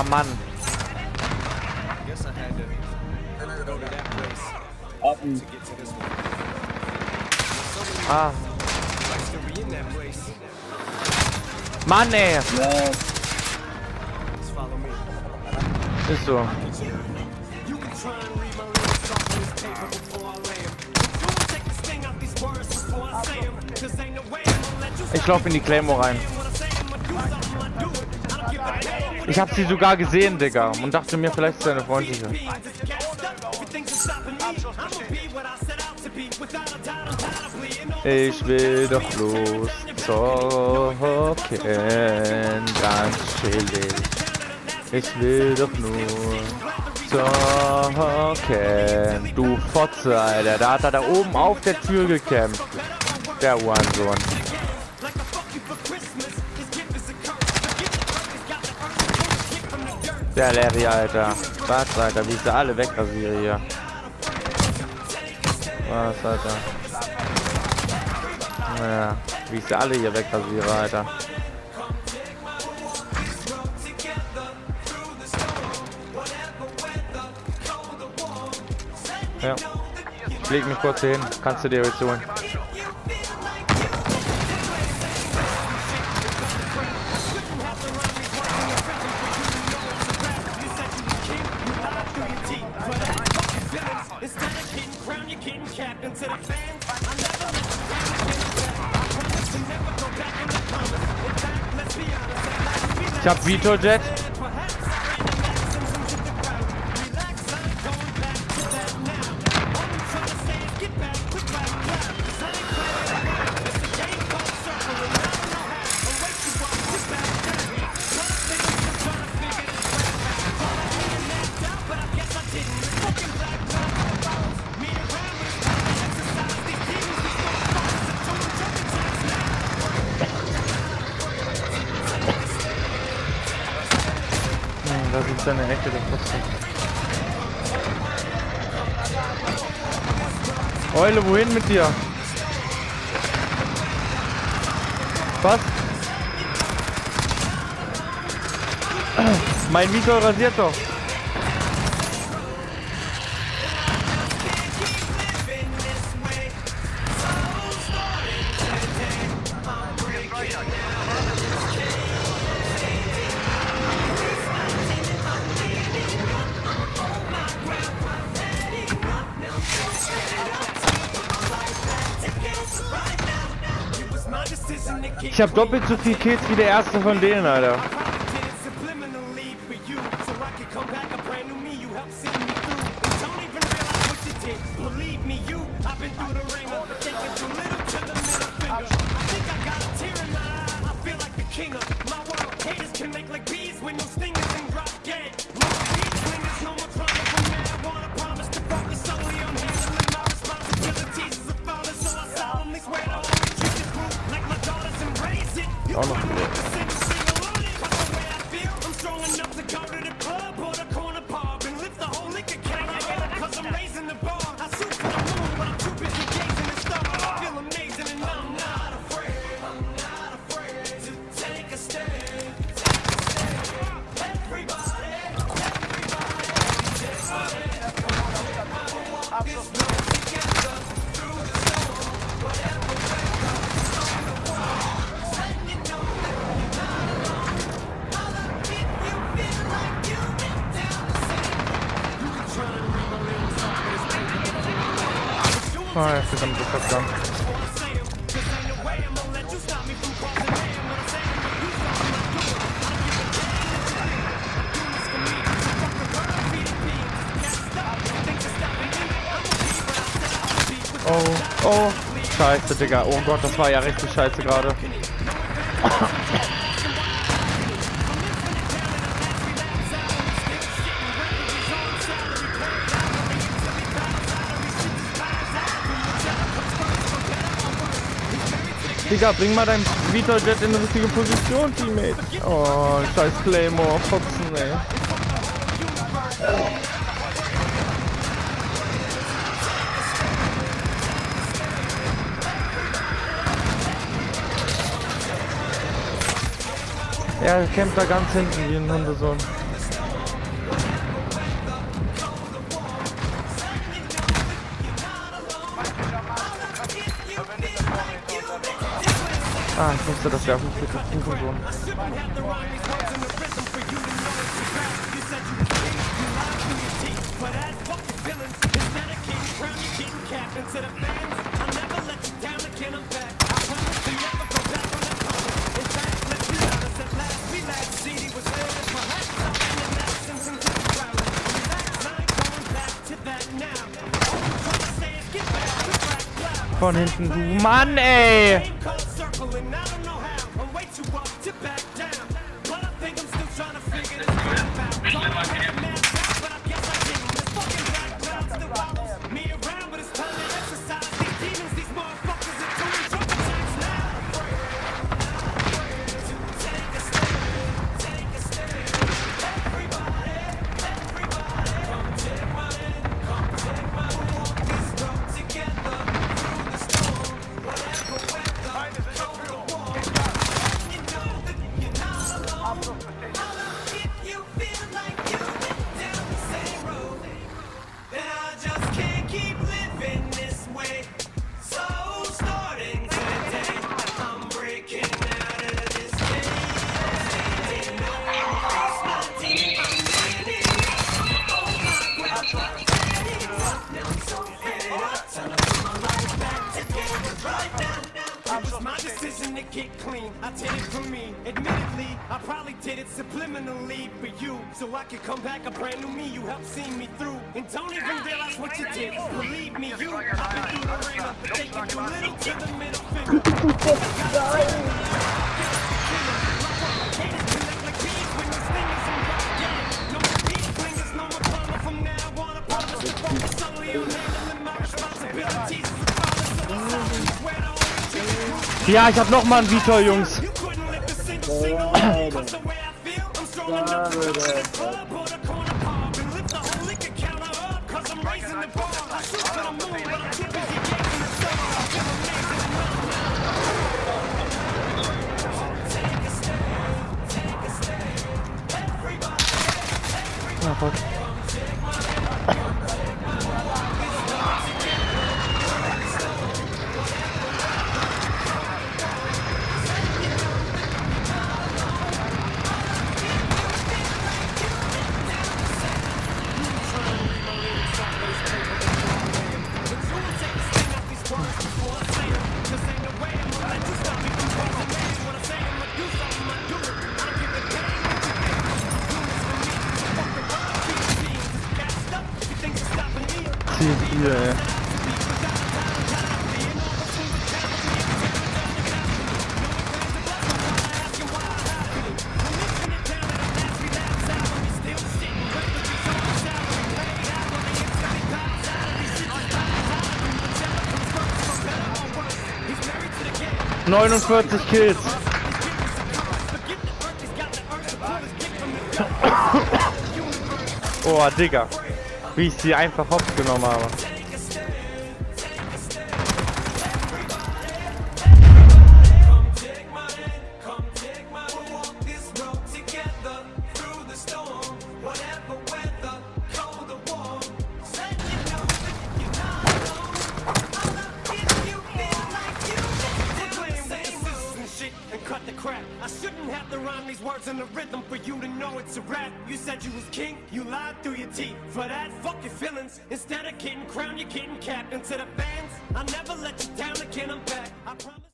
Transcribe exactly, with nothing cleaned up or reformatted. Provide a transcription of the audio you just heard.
Ah, Mann. Ah. Mann, ey. Ist so. Ich laufe in die Claymore rein. Ich habe sie sogar gesehen, Digga, und dachte mir, vielleicht ist eine freundliche. Ich will doch bloß zocken, ganz chillig. Ich will doch nur zocken. Du Fotze, Alter. Da hat er da oben auf der Tür gekämpft. Der Hurensohn. Der Larry, Alter. Was, Alter? Wie ich sie alle wegrasiere hier. Was, Alter? Naja, wie ich sie alle hier wegrasiere, Alter. Ja. Ich leg mich kurz hin. Kannst du dir jetzt holen? Ich hab Vito Jet. Da sitzt eine Ecke, der Kotze. Eule, wohin mit dir? Was? Mein Vito rasiert doch. Ich hab doppelt so viel Kills wie der erste von denen, Alter. Auch noch wieder. Ah, er ist damit verstanden. Oh, oh, scheiße, Digga. Oh Gott, das war ja richtig scheiße gerade. Digga, bring mal dein Vito Jet in die richtige Position, Teammate. Oh, scheiß Claymore, Fotzen, ey. Ja, er kämpft da ganz hinten wie ein Hundesohn. Ah, ich wusste, dass der auf mich bitte rufen soll. Von hinten, du Mann, ey! My decision to get clean, I did it for me. Admittedly, I probably did it subliminally for you, so I could come back a brand new me. You helped see me through, and don't even realize what you did. Believe me, you, I've been through the ringer, taking the little to the middle Ja, ich hab noch mal einen Vitor, Jungs. Ja, Gott. Hier, ey. neunundvierzig Kills. Oh, Digga. Wie ich sie einfach hops genommen habe. I shouldn't have to rhyme these words in the rhythm for you to know it's a rap. You said you was king, you lied through your teeth. For that, fuck your feelings. Instead of getting crowned, you're getting capped. And to the fans, I'll never let you down again, I'm back. I promise.